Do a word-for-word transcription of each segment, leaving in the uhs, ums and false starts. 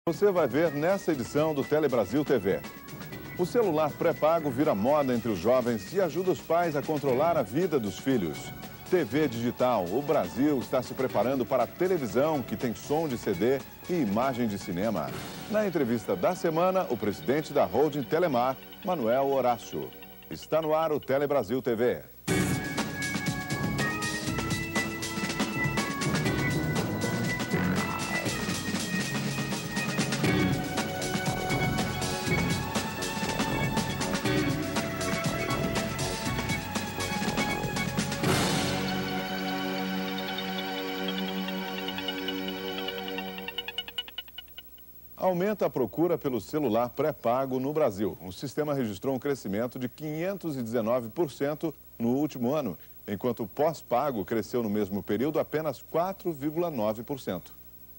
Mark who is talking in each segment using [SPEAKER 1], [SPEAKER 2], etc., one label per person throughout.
[SPEAKER 1] Você vai ver nessa edição do Telebrasil T V. O celular pré-pago vira moda entre os jovens e ajuda os pais a controlar a vida dos filhos. T V digital. O Brasil está se preparando para a televisão, que tem som de C D e imagem de cinema. Na entrevista da semana, o presidente da holding Telemar, Manuel Horácio. Está no ar o Telebrasil T V. Aumenta a procura pelo celular pré-pago no Brasil. O sistema registrou um crescimento de quinhentos e dezenove por cento no último ano, enquanto o pós-pago cresceu no mesmo período apenas quatro vírgula nove por cento.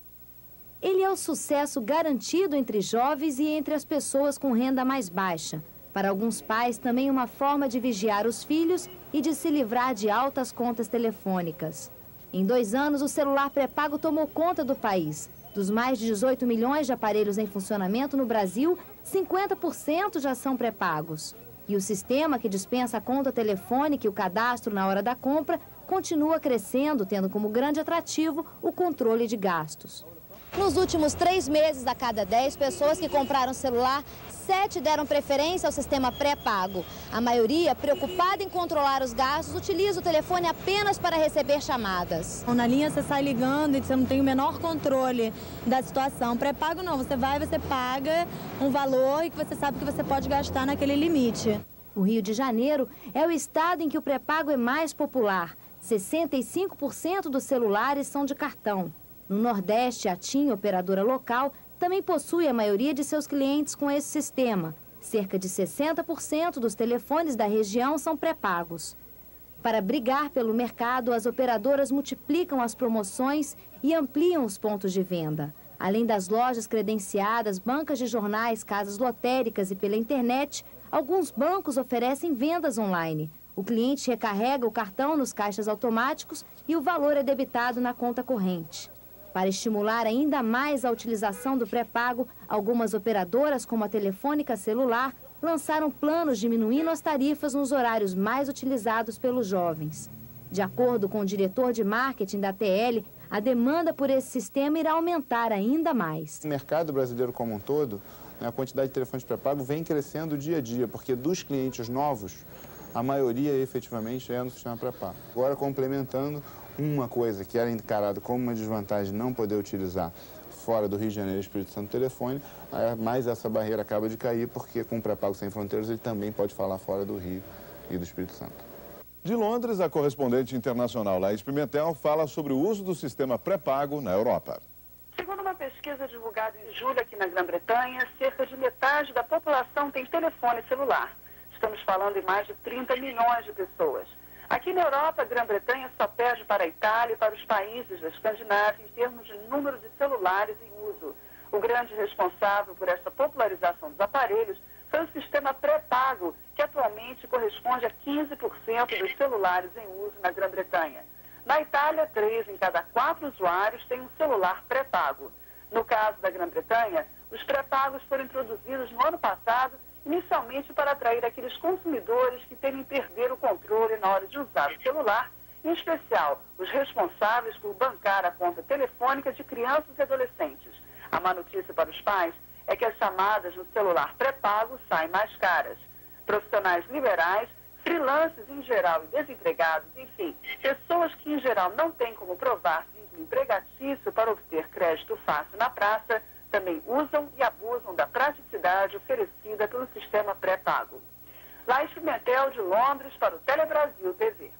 [SPEAKER 2] Ele é o sucesso garantido entre jovens e entre as pessoas com renda mais baixa. Para alguns pais, também uma forma de vigiar os filhos e de se livrar de altas contas telefônicas. Em dois anos, o celular pré-pago tomou conta do país. Dos mais de dezoito milhões de aparelhos em funcionamento no Brasil, cinquenta por cento já são pré-pagos. E o sistema que dispensa a conta telefônica e o cadastro na hora da compra continua crescendo, tendo como grande atrativo o controle de gastos. Nos últimos três meses, a cada dez pessoas que compraram celular, sete deram preferência ao sistema pré-pago. A maioria, preocupada em controlar os gastos, utiliza o telefone apenas para receber chamadas.
[SPEAKER 3] Na linha você sai ligando e você não tem o menor controle da situação. Pré-pago não, você vai, você paga um valor e que você sabe que você pode gastar naquele limite.
[SPEAKER 2] O Rio de Janeiro é o estado em que o pré-pago é mais popular. sessenta e cinco por cento dos celulares são de cartão. No Nordeste, a TIM, operadora local, também possui a maioria de seus clientes com esse sistema. Cerca de sessenta por cento dos telefones da região são pré-pagos. Para brigar pelo mercado, as operadoras multiplicam as promoções e ampliam os pontos de venda. Além das lojas credenciadas, bancas de jornais, casas lotéricas e pela internet, alguns bancos oferecem vendas online. O cliente recarrega o cartão nos caixas automáticos e o valor é debitado na conta corrente. Para estimular ainda mais a utilização do pré-pago, algumas operadoras, como a Telefônica Celular, lançaram planos diminuindo as tarifas nos horários mais utilizados pelos jovens. De acordo com o diretor de marketing da T L, a demanda por esse sistema irá aumentar ainda mais.
[SPEAKER 4] O mercado brasileiro como um todo, a quantidade de telefones pré-pago vem crescendo dia a dia, porque dos clientes novos, a maioria efetivamente é no sistema pré-pago. Agora, complementando, uma coisa que era encarada como uma desvantagem não poder utilizar fora do Rio de Janeiro e Espírito Santo telefone, mais essa barreira acaba de cair, porque com o pré-pago sem fronteiras ele também pode falar fora do Rio e do Espírito Santo.
[SPEAKER 1] De Londres, a correspondente internacional Laís Pimentel fala sobre o uso do sistema pré-pago na Europa.
[SPEAKER 5] Segundo uma pesquisa divulgada em julho aqui na Grã-Bretanha, cerca de metade da população tem telefone celular. Estamos falando em mais de trinta milhões de pessoas. Aqui na Europa, a Grã-Bretanha só perde para a Itália e para os países da Escandinávia em termos de número de celulares em uso. O grande responsável por essa popularização dos aparelhos foi o sistema pré-pago, que atualmente corresponde a quinze por cento dos celulares em uso na Grã-Bretanha. Na Itália, três em cada quatro usuários têm um celular pré-pago. No caso da Grã-Bretanha, os pré-pagos foram introduzidos no ano passado, inicialmente para atrair aqueles consumidores que temem perder o controle na hora de usar o celular, em especial os responsáveis por bancar a conta telefônica de crianças e adolescentes. A má notícia para os pais é que as chamadas no celular pré-pago saem mais caras. Profissionais liberais, freelancers em geral e desempregados, enfim, pessoas que em geral não têm como provar vínculo empregatício para obter crédito fácil na praça, também usam e abusam da praticidade oferecida pelo sistema pré-pago. Laís Pimentel, de Londres, para o Telebrasil T V.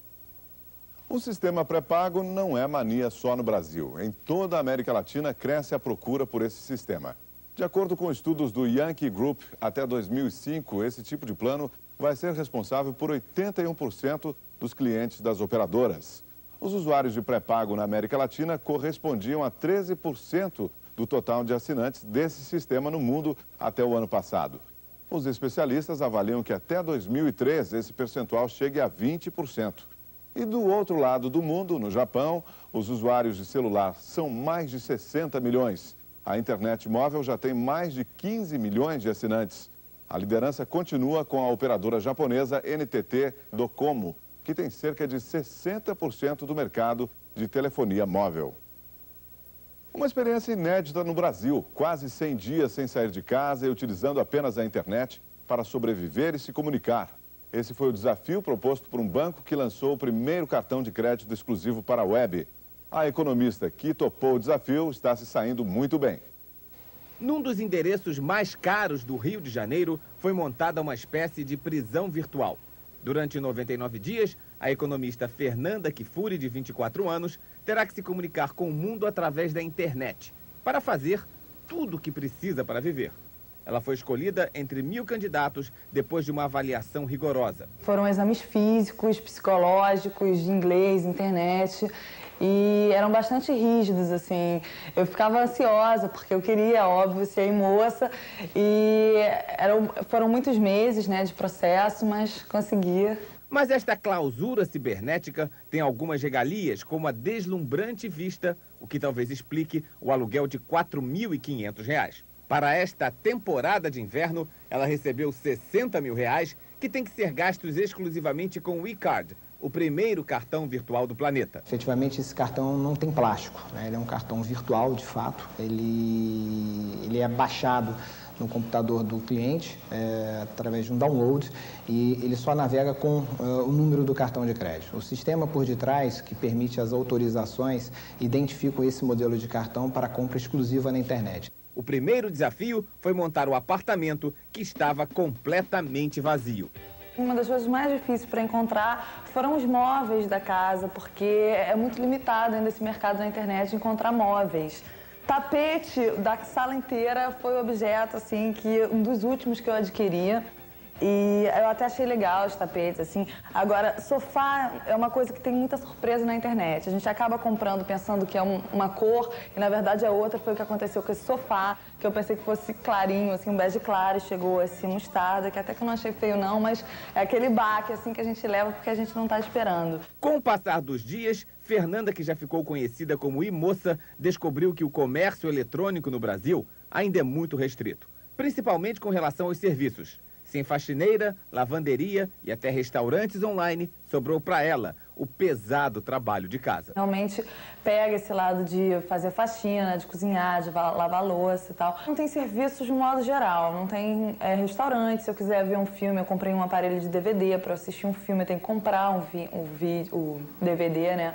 [SPEAKER 1] O sistema pré-pago não é mania só no Brasil. Em toda a América Latina cresce a procura por esse sistema. De acordo com estudos do Yankee Group, até dois mil e cinco, esse tipo de plano vai ser responsável por oitenta e um por cento dos clientes das operadoras. Os usuários de pré-pago na América Latina correspondiam a treze por cento do total de assinantes desse sistema no mundo até o ano passado. Os especialistas avaliam que até dois mil e treze esse percentual chegue a vinte por cento. E do outro lado do mundo, no Japão, os usuários de celular são mais de sessenta milhões. A internet móvel já tem mais de quinze milhões de assinantes. A liderança continua com a operadora japonesa N T T Docomo, que tem cerca de sessenta por cento do mercado de telefonia móvel. Uma experiência inédita no Brasil, quase cem dias sem sair de casa e utilizando apenas a internet para sobreviver e se comunicar. Esse foi o desafio proposto por um banco que lançou o primeiro cartão de crédito exclusivo para a web. A economista que topou o desafio está se saindo muito bem.
[SPEAKER 6] Num dos endereços mais caros do Rio de Janeiro, foi montada uma espécie de prisão virtual. Durante noventa e nove dias, a economista Fernanda Kifuri, de vinte e quatro anos, terá que se comunicar com o mundo através da internet, para fazer tudo o que precisa para viver. Ela foi escolhida entre mil candidatos depois de uma avaliação rigorosa.
[SPEAKER 7] Foram exames físicos, psicológicos, de inglês, internet, e eram bastante rígidos, assim. Eu ficava ansiosa, porque eu queria, óbvio, ser moça, e eram, foram muitos meses, né, de processo, mas consegui.
[SPEAKER 6] Mas esta clausura cibernética tem algumas regalias, como a deslumbrante vista, o que talvez explique o aluguel de quatro mil e quinhentos reais. Para esta temporada de inverno, ela recebeu sessenta mil reais, que tem que ser gastos exclusivamente com o e-card, o primeiro cartão virtual do planeta.
[SPEAKER 8] Efetivamente, esse cartão não tem plástico, né? Ele é um cartão virtual, de fato. Ele, ele é baixado no computador do cliente, é, através de um download, e ele só navega com uh, o número do cartão de crédito. O sistema por detrás, que permite as autorizações, identifica esse modelo de cartão para compra exclusiva na internet.
[SPEAKER 6] O primeiro desafio foi montar o apartamento, que estava completamente vazio.
[SPEAKER 7] Uma das coisas mais difíceis para encontrar foram os móveis da casa, porque é muito limitado ainda esse mercado na internet de encontrar móveis. Tapete da sala inteira foi o objeto, assim, que um dos últimos que eu adquiria. E eu até achei legal os tapetes, assim. Agora, sofá é uma coisa que tem muita surpresa na internet. A gente acaba comprando pensando que é um, uma cor e, na verdade, é outra. Foi o que aconteceu com esse sofá, que eu pensei que fosse clarinho, assim, um bege claro, e chegou esse mostarda, que até que eu não achei feio, não, mas é aquele baque, assim, que a gente leva porque a gente não está esperando.
[SPEAKER 6] Com o passar dos dias, Fernanda, que já ficou conhecida como e-moça, descobriu que o comércio eletrônico no Brasil ainda é muito restrito, principalmente com relação aos serviços. Sem faxineira, lavanderia e até restaurantes online, sobrou para ela o pesado trabalho de casa.
[SPEAKER 7] Realmente pega esse lado de fazer faxina, de cozinhar, de lavar louça e tal. Não tem serviços de modo geral, não tem é, restaurante. Se eu quiser ver um filme, eu comprei um aparelho de D V D para assistir um filme, eu tenho que comprar um, vi, um, vi, um D V D, né?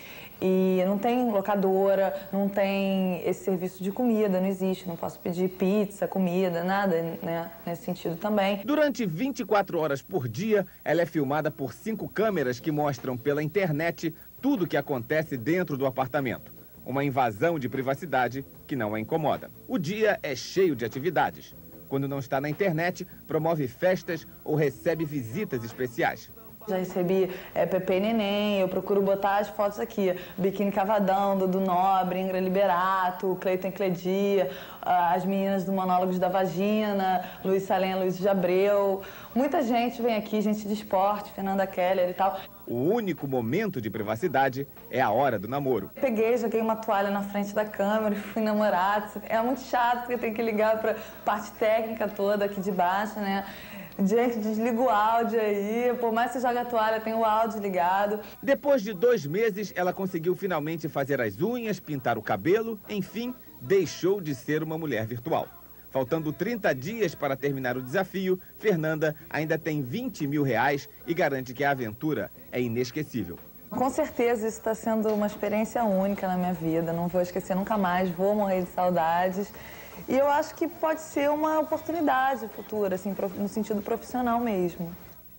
[SPEAKER 7] E não tem locadora, não tem esse serviço de comida, não existe. Não posso pedir pizza, comida, nada, né, nesse sentido também.
[SPEAKER 6] Durante vinte e quatro horas por dia, ela é filmada por cinco câmeras que mostram pela internet tudo o que acontece dentro do apartamento. Uma invasão de privacidade que não a incomoda. O dia é cheio de atividades. Quando não está na internet, promove festas ou recebe visitas especiais.
[SPEAKER 7] Já recebi é, Pepe e Neném, eu procuro botar as fotos aqui. Biquíni Cavadão, Dudu Nobre, Ingra Liberato, Cleiton Cledia, as meninas do Monólogos da Vagina, Luiz Salem, Luiz de Abreu. Muita gente vem aqui, gente de esporte, Fernanda Keller e tal.
[SPEAKER 6] O único momento de privacidade é a hora do namoro.
[SPEAKER 7] Peguei, joguei uma toalha na frente da câmera e fui namorar. É muito chato porque tem que ligar para parte técnica toda aqui de baixo, né? Gente, desliga o áudio aí, por mais que você joga a toalha, tem o áudio ligado.
[SPEAKER 6] Depois de dois meses, ela conseguiu finalmente fazer as unhas, pintar o cabelo, enfim, deixou de ser uma mulher virtual. Faltando trinta dias para terminar o desafio, Fernanda ainda tem vinte mil reais e garante que a aventura é inesquecível.
[SPEAKER 7] Com certeza isso está sendo uma experiência única na minha vida, não vou esquecer nunca mais, vou morrer de saudades. E eu acho que pode ser uma oportunidade futura, assim, no sentido profissional mesmo.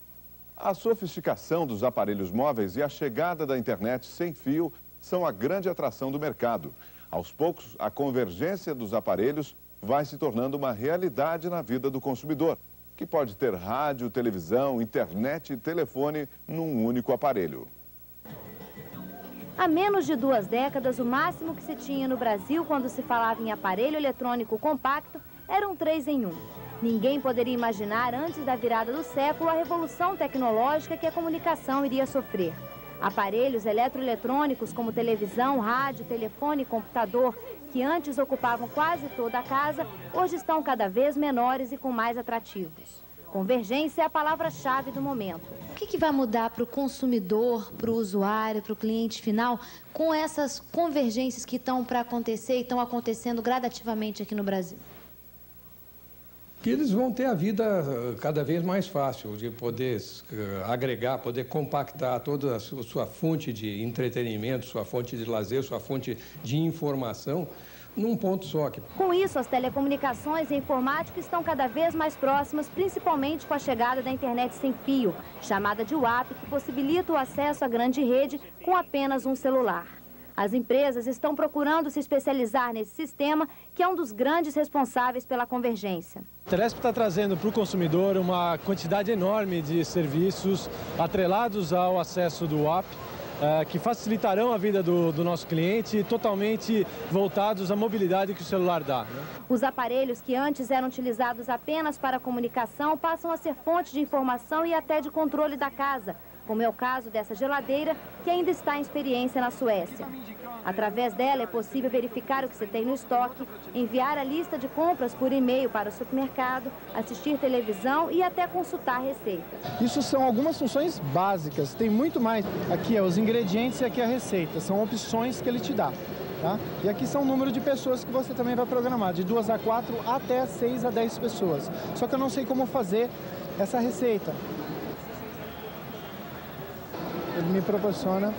[SPEAKER 1] A sofisticação dos aparelhos móveis e a chegada da internet sem fio são a grande atração do mercado. Aos poucos, a convergência dos aparelhos vai se tornando uma realidade na vida do consumidor, que pode ter rádio, televisão, internet e telefone num único aparelho.
[SPEAKER 2] Há menos de duas décadas, o máximo que se tinha no Brasil quando se falava em aparelho eletrônico compacto era um três em um. Ninguém poderia imaginar, antes da virada do século, a revolução tecnológica que a comunicação iria sofrer. Aparelhos eletroeletrônicos como televisão, rádio, telefone e computador, que que antes ocupavam quase toda a casa, hoje estão cada vez menores e com mais atrativos. Convergência é a palavra-chave do momento.
[SPEAKER 9] O que, que vai mudar para o consumidor, para o usuário, para o cliente final, com essas convergências que estão para acontecer e estão acontecendo gradativamente aqui no Brasil?
[SPEAKER 10] Que eles vão ter a vida cada vez mais fácil de poder agregar, poder compactar toda a sua fonte de entretenimento, sua fonte de lazer, sua fonte de informação num ponto só.
[SPEAKER 2] Com isso, as telecomunicações e a informática estão cada vez mais próximas, principalmente com a chegada da internet sem fio, chamada de W A P, que possibilita o acesso à grande rede com apenas um celular. As empresas estão procurando se especializar nesse sistema, que é um dos grandes responsáveis pela convergência.
[SPEAKER 11] A Telesp está trazendo para o consumidor uma quantidade enorme de serviços atrelados ao acesso do W A P, uh, que facilitarão a vida do, do nosso cliente, totalmente voltados à mobilidade que o celular dá, né?
[SPEAKER 2] Os aparelhos que antes eram utilizados apenas para comunicação passam a ser fonte de informação e até de controle da casa, como é o caso dessa geladeira, que ainda está em experiência na Suécia. Através dela é possível verificar o que você tem no estoque, enviar a lista de compras por e-mail para o supermercado, assistir televisão e até consultar receitas.
[SPEAKER 12] Isso são algumas funções básicas, tem muito mais. Aqui é os ingredientes e aqui é a receita, são opções que ele te dá. Tá? E aqui são o número de pessoas que você também vai programar, de duas a quatro até seis a dez pessoas. Só que eu não sei como fazer essa receita. Ele me proporciona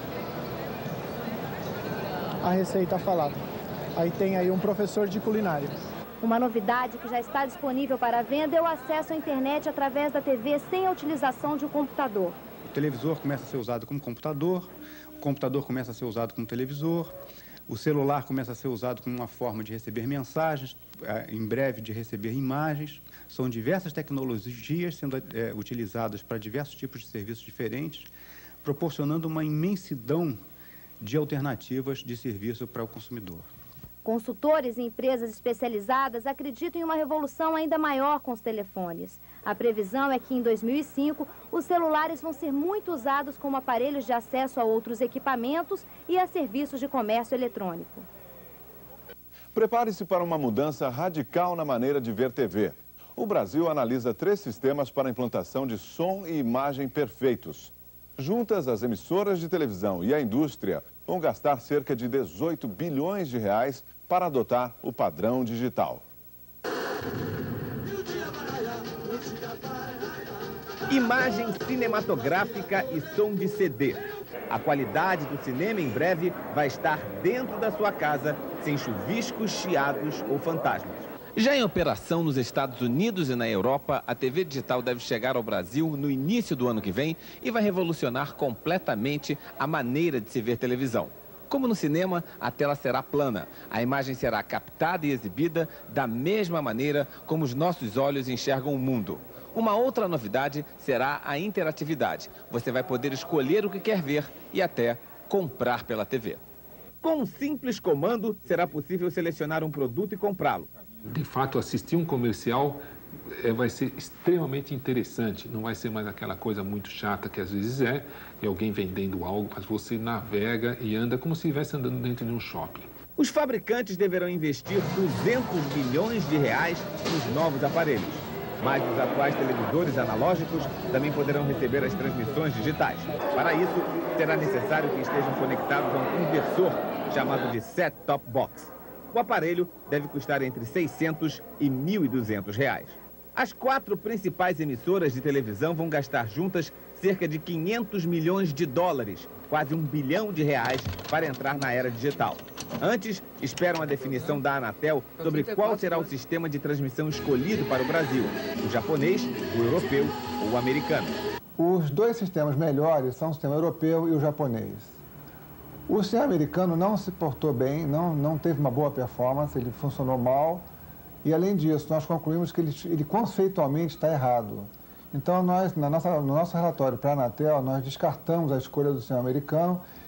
[SPEAKER 12] a receita falada. Aí tem aí um professor de culinária.
[SPEAKER 2] Uma novidade que já está disponível para venda é o acesso à internet através da T V sem a utilização de um computador.
[SPEAKER 13] O televisor começa a ser usado como computador, o computador começa a ser usado como televisor, o celular começa a ser usado como uma forma de receber mensagens, em breve de receber imagens. São diversas tecnologias sendo é, utilizadas para diversos tipos de serviços diferentes, proporcionando uma imensidão de alternativas de serviço para o consumidor.
[SPEAKER 2] Consultores e empresas especializadas acreditam em uma revolução ainda maior com os telefones. A previsão é que em dois mil e cinco os celulares vão ser muito usados como aparelhos de acesso a outros equipamentos e a serviços de comércio eletrônico.
[SPEAKER 1] Prepare-se para uma mudança radical na maneira de ver T V. O Brasil analisa três sistemas para a implantação de som e imagem perfeitos. Juntas, as emissoras de televisão e a indústria vão gastar cerca de dezoito bilhões de reais para adotar o padrão digital.
[SPEAKER 6] Imagem cinematográfica e som de C D. A qualidade do cinema em breve vai estar dentro da sua casa, sem chuviscos, chiados ou fantasmas. Já em operação nos Estados Unidos e na Europa, a T V digital deve chegar ao Brasil no início do ano que vem e vai revolucionar completamente a maneira de se ver televisão. Como no cinema, a tela será plana. A imagem será captada e exibida da mesma maneira como os nossos olhos enxergam o mundo. Uma outra novidade será a interatividade. Você vai poder escolher o que quer ver e até comprar pela T V. Com um simples comando, será possível selecionar um produto e comprá-lo.
[SPEAKER 14] De fato, assistir um comercial é, vai ser extremamente interessante. Não vai ser mais aquela coisa muito chata que às vezes é, é alguém vendendo algo, mas você navega e anda como se estivesse andando dentro de um shopping.
[SPEAKER 6] Os fabricantes deverão investir duzentos milhões de reais nos novos aparelhos. Mas os atuais televisores analógicos também poderão receber as transmissões digitais. Para isso, será necessário que estejam conectados a um conversor chamado de set-top box. O aparelho deve custar entre seiscentos e mil e duzentos reais. As quatro principais emissoras de televisão vão gastar juntas cerca de quinhentos milhões de dólares, quase um bilhão de reais, para entrar na era digital. Antes, esperam a definição da Anatel sobre qual será o sistema de transmissão escolhido para o Brasil, o japonês, o europeu ou o americano.
[SPEAKER 15] Os dois sistemas melhores são o sistema europeu e o japonês. O sistema americano não se portou bem, não, não teve uma boa performance, ele funcionou mal. E, além disso, nós concluímos que ele, ele conceitualmente está errado. Então, nós, na nossa, no nosso relatório para a Anatel, nós descartamos a escolha do sistema americano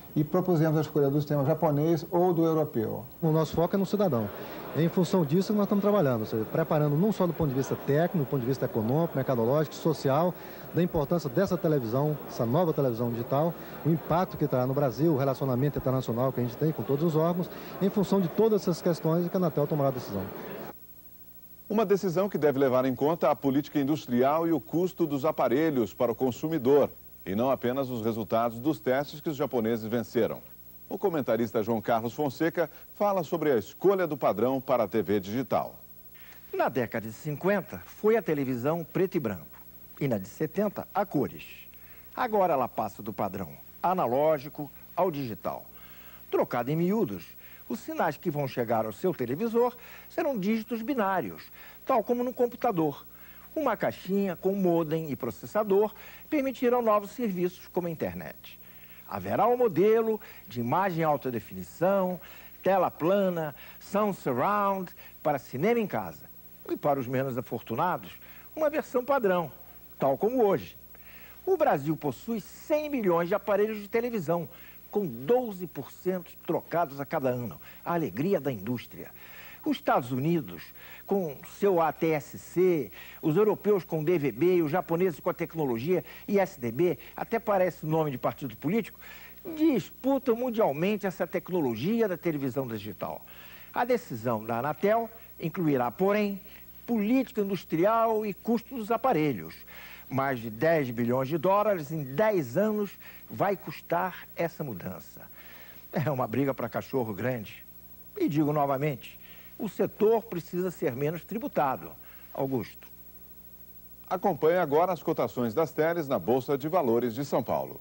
[SPEAKER 15] e propusemos a escolha do sistema japonês ou do europeu.
[SPEAKER 12] O nosso foco é no cidadão. É em função disso que nós estamos trabalhando, ou seja, preparando não só do ponto de vista técnico, do ponto de vista econômico, mercadológico, social, da importância dessa televisão, essa nova televisão digital, o impacto que terá no Brasil, o relacionamento internacional que a gente tem com todos os órgãos, em função de todas essas questões que a Anatel tomará a decisão.
[SPEAKER 1] Uma decisão que deve levar em conta a política industrial e o custo dos aparelhos para o consumidor, e não apenas os resultados dos testes que os japoneses venceram. O comentarista João Carlos Fonseca fala sobre a escolha do padrão para a T V digital.
[SPEAKER 16] Na década de cinquenta, foi a televisão preto e branco. E na de setenta, a cores. Agora ela passa do padrão analógico ao digital. Trocado em miúdos, os sinais que vão chegar ao seu televisor serão dígitos binários, tal como no computador. Uma caixinha com modem e processador permitirão novos serviços como a internet. Haverá um modelo de imagem alta definição, tela plana, sound surround para cinema em casa. E para os menos afortunados, uma versão padrão, tal como hoje. O Brasil possui cem milhões de aparelhos de televisão, com doze por cento trocados a cada ano. A alegria da indústria. Os Estados Unidos, com seu A T S C, os europeus com D V B, os japoneses com a tecnologia I S D B, até parece nome de partido político, disputam mundialmente essa tecnologia da televisão digital. A decisão da Anatel incluirá, porém, política industrial e custo dos aparelhos. Mais de dez bilhões de dólares em dez anos vai custar essa mudança. É uma briga para cachorro grande. E digo novamente, o setor precisa ser menos tributado. Augusto.
[SPEAKER 1] Acompanhe agora as cotações das teles na Bolsa de Valores de São Paulo.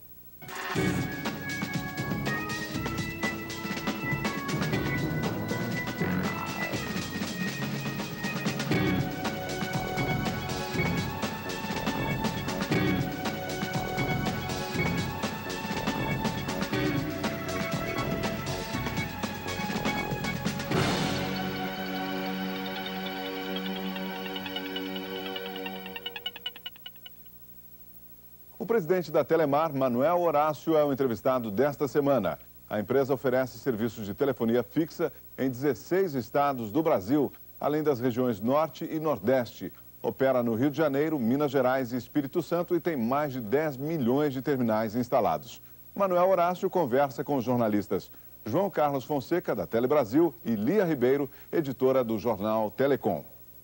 [SPEAKER 1] O presidente da Telemar, Manuel Horácio, é o entrevistado desta semana. A empresa oferece serviços de telefonia fixa em dezesseis estados do Brasil, além das regiões Norte e Nordeste. Opera no Rio de Janeiro, Minas Gerais e Espírito Santo e tem mais de dez milhões de terminais instalados. Manuel Horácio conversa com os jornalistas João Carlos Fonseca, da Telebrasil, e Lia Ribeiro, editora do jornal Telecom.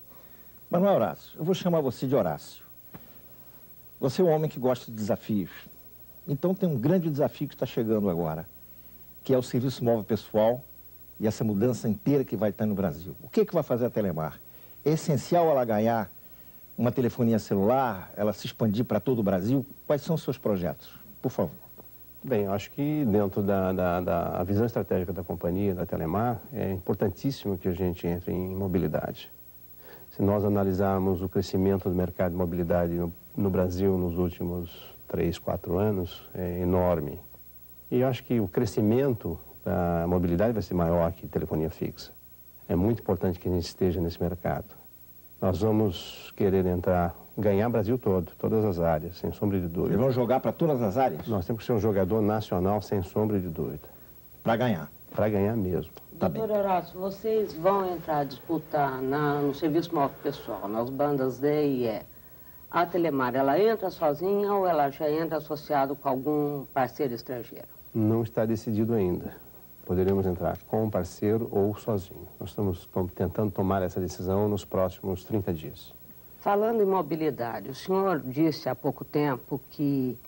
[SPEAKER 16] Manuel Horácio, eu vou chamar você de Horácio. Você é um homem que gosta de desafios. Então tem um grande desafio que está chegando agora, que é o serviço móvel pessoal e essa mudança inteira que vai estar no Brasil. O que, que vai fazer a Telemar? É essencial ela ganhar uma telefonia celular, ela se expandir para todo o Brasil? Quais são os seus projetos? Por favor.
[SPEAKER 17] Bem, eu acho que dentro da, da, da visão estratégica da companhia, da Telemar, é importantíssimo que a gente entre em mobilidade. Se nós analisarmos o crescimento do mercado de mobilidade no, no Brasil nos últimos três, quatro anos, é enorme. E eu acho que o crescimento da mobilidade vai ser maior que telefonia fixa. É muito importante que a gente esteja nesse mercado. Nós vamos querer entrar, ganhar o Brasil todo, todas as áreas, sem sombra de dúvida.
[SPEAKER 16] Eles vão jogar para todas as áreas?
[SPEAKER 17] Nós temos que ser um jogador nacional, sem sombra de dúvida.
[SPEAKER 16] Para ganhar?
[SPEAKER 17] Para ganhar mesmo.
[SPEAKER 16] Tá bem.
[SPEAKER 18] Doutor Horácio, vocês vão entrar a disputar na, no serviço móvel pessoal, nas bandas D e E. A Telemar, ela entra sozinha ou ela já entra associado com algum parceiro estrangeiro?
[SPEAKER 17] Não está decidido ainda. Poderemos entrar com um parceiro ou sozinho. Nós estamos tentando tomar essa decisão nos próximos trinta dias.
[SPEAKER 18] Falando em mobilidade, o senhor disse há pouco tempo que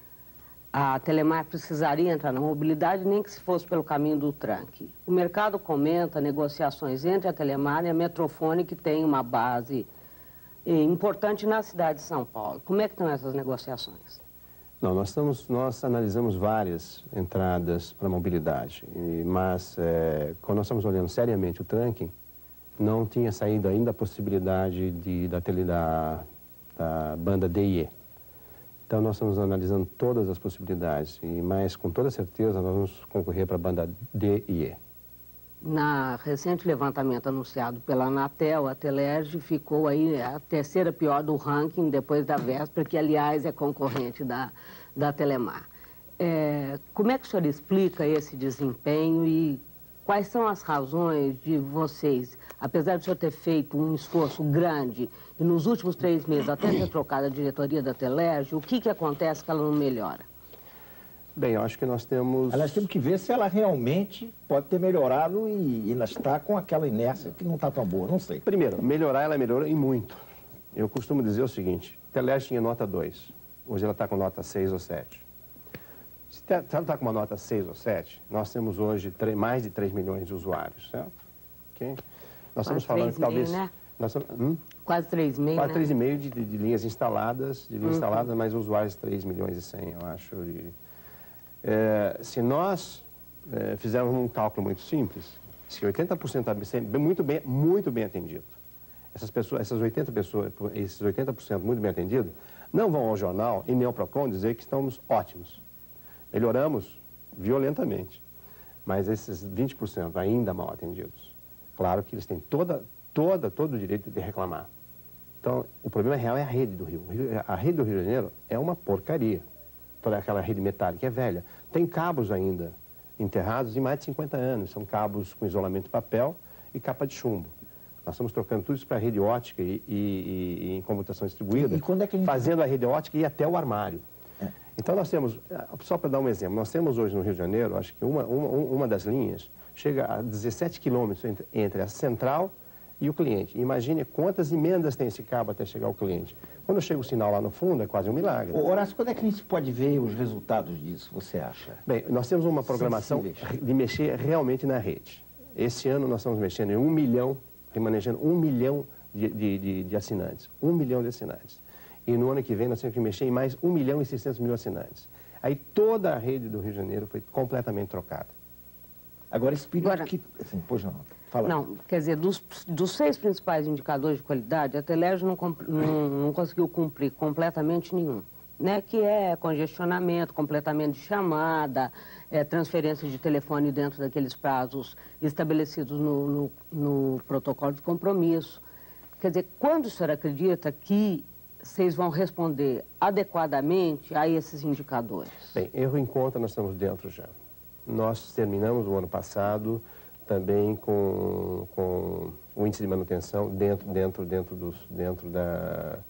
[SPEAKER 18] a Telemar precisaria entrar na mobilidade, nem que se fosse pelo caminho do tranque. O mercado comenta negociações entre a Telemar e a Metrofone, que tem uma base importante na cidade de São Paulo. Como é que estão essas negociações?
[SPEAKER 17] Não, nós, estamos, nós analisamos várias entradas para a mobilidade, e, mas é, quando nós estamos olhando seriamente o tranque, não tinha saído ainda a possibilidade de, da, tele, da, da banda D e E. Então nós estamos analisando todas as possibilidades, e, mas com toda certeza nós vamos concorrer para a banda D e E.
[SPEAKER 18] Na recente levantamento anunciado pela Anatel, a Telerge ficou aí a terceira pior do ranking depois da Véspera, que aliás é concorrente da, da Telemar. É, como é que o senhor explica esse desempenho e quais são as razões de vocês, apesar de o senhor ter feito um esforço grande e nos últimos três meses até ter trocado a diretoria da Telerge, o que, que acontece que ela não melhora?
[SPEAKER 17] Bem, eu acho que nós temos...
[SPEAKER 19] Aliás, temos que ver se ela realmente pode ter melhorado e ainda está com aquela inércia que não está tão boa, não sei.
[SPEAKER 17] Primeiro, melhorar, ela melhorou e muito. Eu costumo dizer o seguinte, Telerge tinha nota dois, hoje ela está com nota seis ou sete. Se ela está com uma nota seis ou sete, nós temos hoje mais de três milhões de usuários, certo? Okay? Nós
[SPEAKER 18] Quase
[SPEAKER 17] estamos falando que talvez...
[SPEAKER 18] Meio, né?
[SPEAKER 17] Nós estamos, hum?
[SPEAKER 18] Quase três meio,
[SPEAKER 17] Quase
[SPEAKER 18] né?
[SPEAKER 17] três e meio de, de, de linhas instaladas, de linhas
[SPEAKER 18] Uhum.
[SPEAKER 17] instaladas, mas usuários três milhões e cem, eu acho. De, é, se nós é, fizermos um cálculo muito simples, se oitenta por cento está muito bem, muito bem atendido, essas pessoas, essas oitenta pessoas, esses oitenta por cento muito bem atendidos, não vão ao jornal e nem ao PROCON dizer que estamos ótimos. Melhoramos violentamente, mas esses vinte por cento ainda mal atendidos, claro que eles têm toda, toda, todo o direito de reclamar. Então, o problema real é a rede do Rio. A rede do Rio de Janeiro é uma porcaria. Toda aquela rede metálica é velha. Tem cabos ainda enterrados de mais de cinquenta anos. São cabos com isolamento de papel e capa de chumbo. Nós estamos trocando tudo isso para rede ótica e, e, e, e em computação distribuída,
[SPEAKER 19] e quando é que a gente...
[SPEAKER 17] fazendo a rede ótica e ir até o armário. É. Então nós temos, só para dar um exemplo, nós temos hoje no Rio de Janeiro, acho que uma, uma, uma das linhas chega a dezessete quilômetros entre, entre a central e o cliente. Imagine quantas emendas tem esse cabo até chegar ao cliente. Quando chega o sinal lá no fundo, é quase um milagre.
[SPEAKER 19] Ô, Horácio, quando é que a gente pode ver os resultados disso, você acha?
[SPEAKER 17] Bem, nós temos uma programação Sensíveis. de mexer realmente na rede. Esse ano nós estamos mexendo em um milhão, remanejando um milhão de, de, de, de assinantes. Um milhão de assinantes. E no ano que vem nós temos que mexer em mais um milhão e seiscentos mil assinantes. Aí toda a rede do Rio de Janeiro foi completamente trocada.
[SPEAKER 19] Agora, esse período Agora, que... Assim, pois não, fala.
[SPEAKER 18] Não, quer dizer, dos, dos seis principais indicadores de qualidade, a Telerge não, não, não conseguiu cumprir completamente nenhum. Né, que é congestionamento, completamento de chamada, é, transferência de telefone dentro daqueles prazos estabelecidos no, no, no protocolo de compromisso. Quer dizer, quando o senhor acredita que vocês vão responder adequadamente a esses indicadores?
[SPEAKER 17] Bem, erro em conta nós estamos dentro já. Nós terminamos o ano passado também com, com o índice de manutenção dentro, dentro, dentro, dos, dentro da,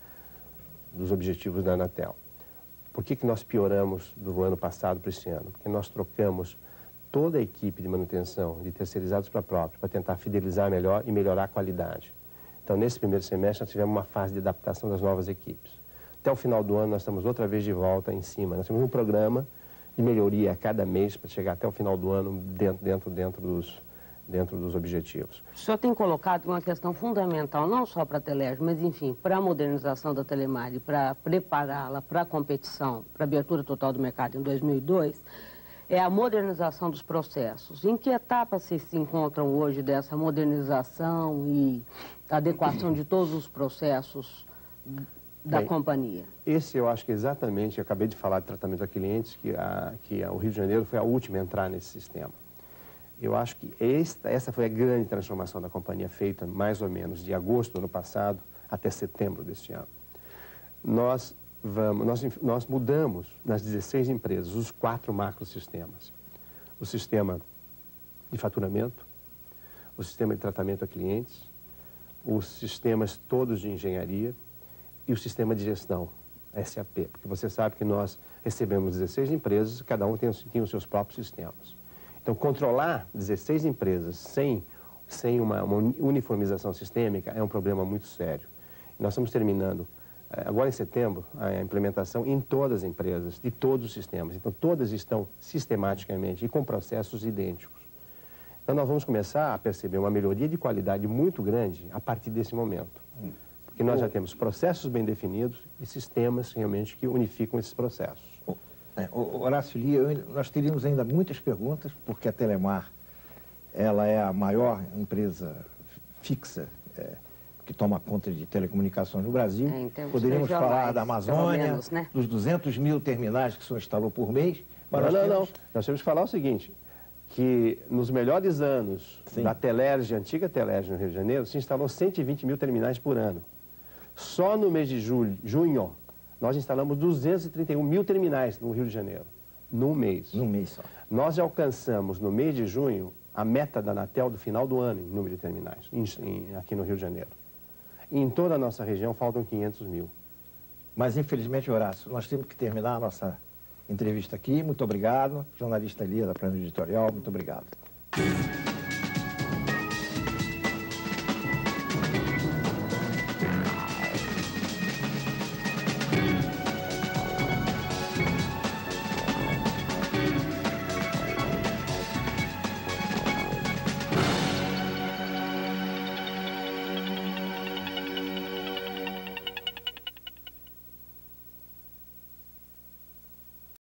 [SPEAKER 17] dos objetivos da Anatel. Por que que nós pioramos do ano passado para esse ano? Porque nós trocamos toda a equipe de manutenção de terceirizados para próprios, para tentar fidelizar melhor e melhorar a qualidade. Então, nesse primeiro semestre, nós tivemos uma fase de adaptação das novas equipes. Até o final do ano, nós estamos outra vez de volta em cima. Nós temos um programa de melhoria a cada mês para chegar até o final do ano dentro, dentro, dentro, dos, dentro dos objetivos.
[SPEAKER 18] O senhor tem colocado uma questão fundamental, não só para a Telerge, mas, enfim, para a modernização da Telemar e para prepará-la para a competição, para a abertura total do mercado em dois mil e dois, é a modernização dos processos. Em que etapa vocês se encontram hoje dessa modernização e adequação de todos os processos da
[SPEAKER 17] Bem,
[SPEAKER 18] companhia?
[SPEAKER 17] Esse eu acho que exatamente, eu acabei de falar de tratamento a clientes, que, a, que a, o Rio de Janeiro foi a última a entrar nesse sistema. Eu acho que esta, essa foi a grande transformação da companhia, feita mais ou menos de agosto do ano passado até setembro deste ano. Nós, vamos, nós, nós mudamos nas dezesseis empresas os quatro macrosistemas. O sistema de faturamento, o sistema de tratamento a clientes, os sistemas todos de engenharia e o sistema de gestão, S A P. Porque você sabe que nós recebemos dezesseis empresas, cada um tem, tem os seus próprios sistemas. Então, controlar dezesseis empresas sem, sem uma, uma uniformização sistêmica é um problema muito sério. Nós estamos terminando, agora em setembro, a implementação em todas as empresas, de todos os sistemas. Então, todas estão sistematicamente e com processos idênticos. Então, nós vamos começar a perceber uma melhoria de qualidade muito grande a partir desse momento. Porque nós já temos processos bem definidos e sistemas realmente que unificam esses processos.
[SPEAKER 19] É, Horácio Lia, eu, nós teríamos ainda muitas perguntas, porque a Telemar ela é a maior empresa fixa é, que toma conta de telecomunicações no Brasil. É, Poderíamos falar da Amazônia, menos, né? dos duzentos mil terminais que o senhor instalou por mês.
[SPEAKER 17] Mas não, não, temos... não. Nós temos que falar o seguinte, que nos melhores anos Sim. da Telerge, antiga Telerge no Rio de Janeiro, se instalou cento e vinte mil terminais por ano. Só no mês de julho, junho, nós instalamos duzentos e trinta e um mil terminais no Rio de Janeiro. Num mês.
[SPEAKER 19] Num mês só.
[SPEAKER 17] Nós já alcançamos, no mês de junho, a meta da Anatel do final do ano em número de terminais, em, em, aqui no Rio de Janeiro. E em toda a nossa região faltam quinhentos mil.
[SPEAKER 19] Mas, infelizmente, Horácio, nós temos que terminar a nossa entrevista aqui. Muito obrigado. Jornalista Elia, da Plano Editorial, muito obrigado.